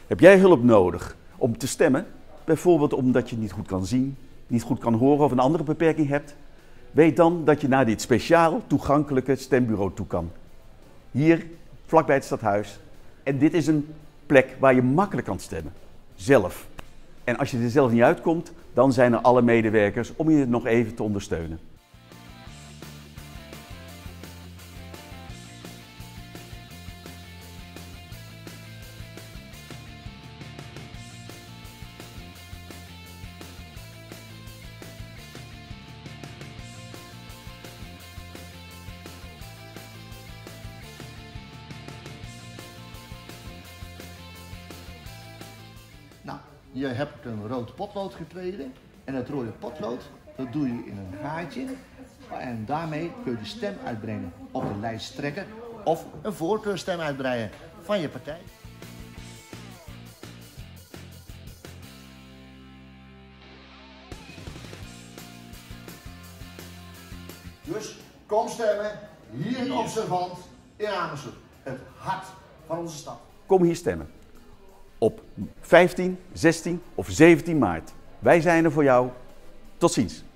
Heb jij hulp nodig om te stemmen? Bijvoorbeeld omdat je niet goed kan zien, niet goed kan horen of een andere beperking hebt? Weet dan dat je naar dit speciaal toegankelijke stembureau toe kan. Hier, vlakbij het stadhuis. En dit is een plek waar je makkelijk kan stemmen. Zelf. En als je er zelf niet uitkomt, dan zijn er alle medewerkers om je nog even te ondersteunen. Nou, je hebt een rood potlood gekregen en dat rode potlood dat doe je in een gaatje en daarmee kun je de stem uitbrengen op de lijsttrekker of een voorkeurstem uitbrengen van je partij. Dus kom stemmen hier in Observant in Amersfoort, het hart van onze stad. Kom hier stemmen. Op 15, 16 of 17 maart. Wij zijn er voor jou. Tot ziens.